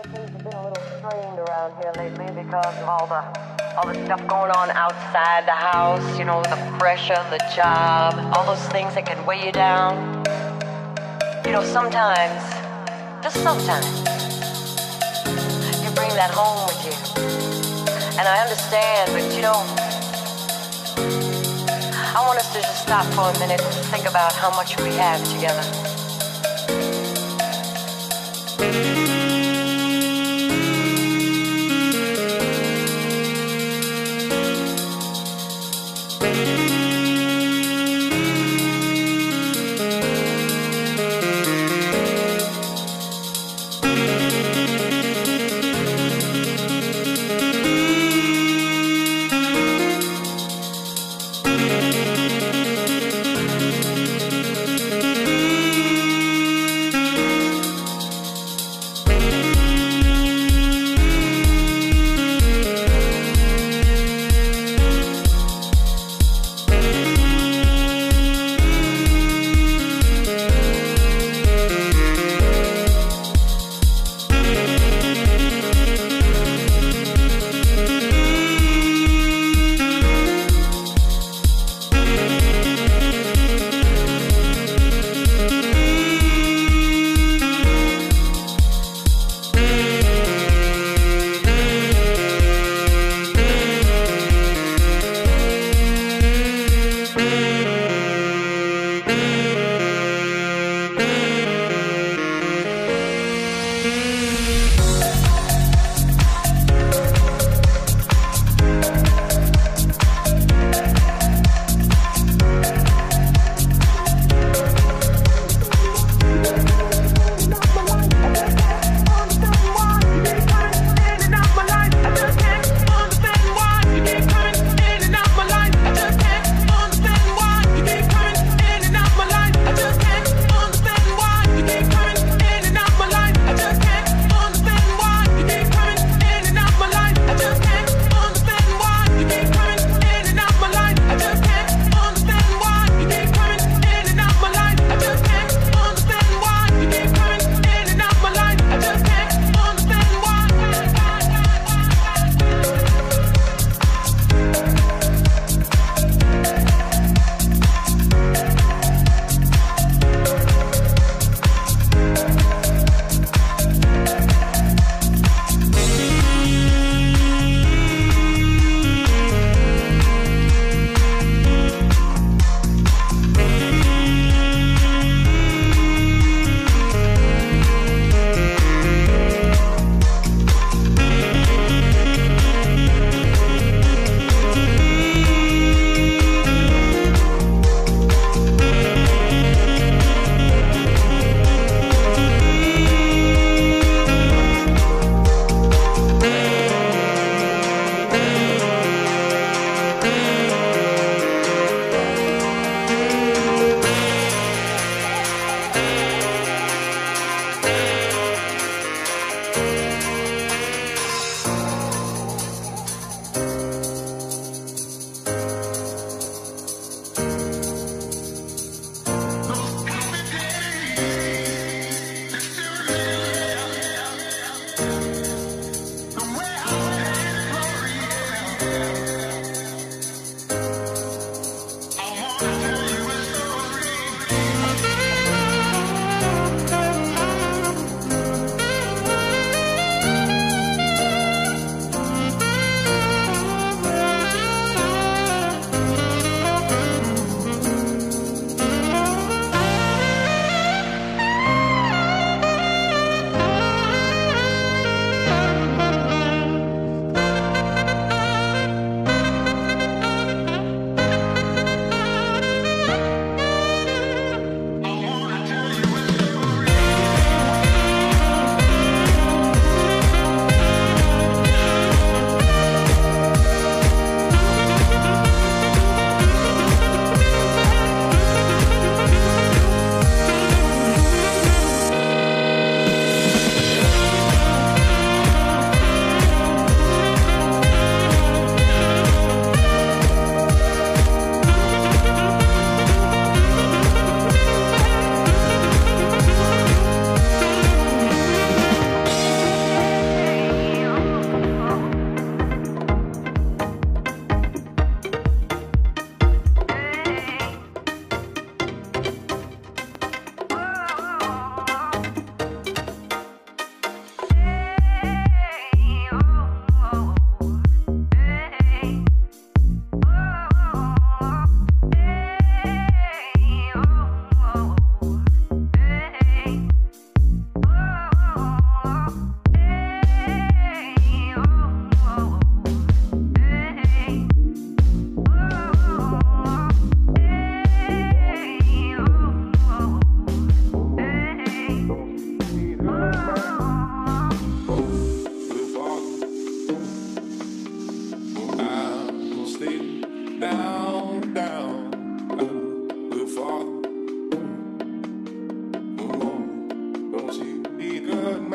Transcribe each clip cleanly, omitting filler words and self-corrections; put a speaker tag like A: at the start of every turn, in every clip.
A: Things have been a little strained around here lately because of all the stuff going on outside the house, you know, the pressure, the job, all those things that can weigh you down. You know, sometimes, just sometimes, you bring that home with you. And I understand, but you know, I want us to just stop for a minute and think about how much we have together.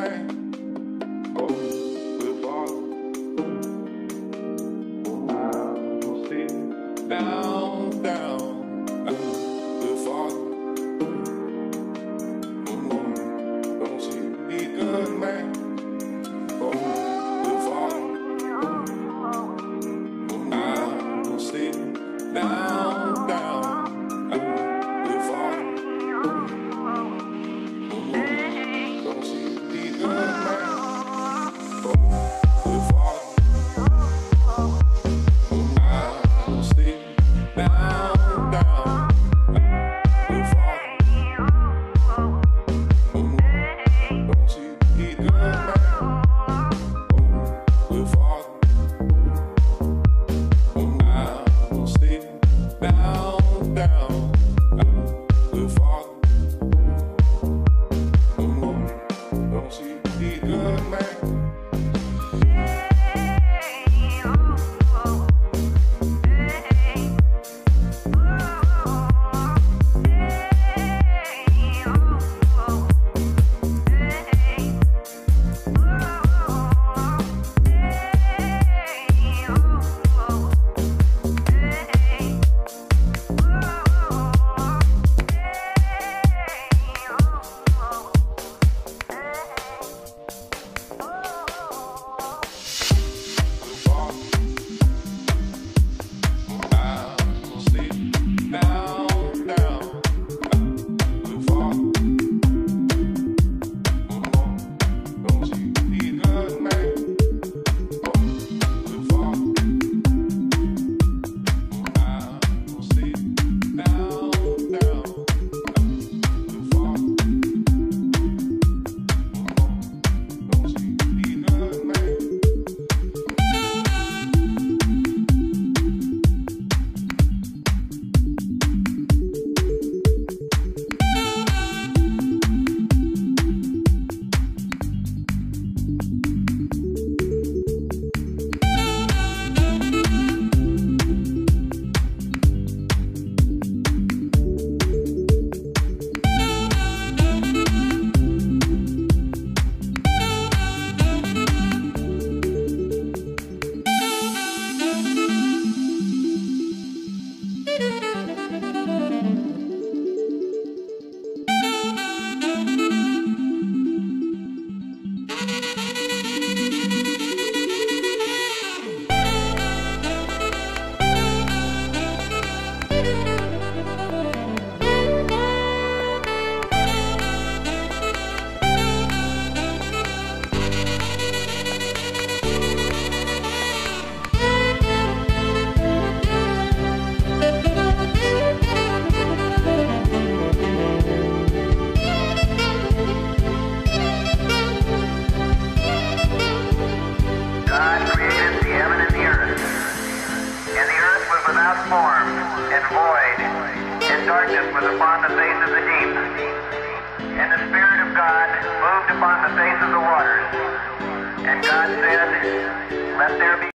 B: and void, and darkness was upon the face of the deep. And the Spirit of God moved upon the face of the waters. And God said, "Let there be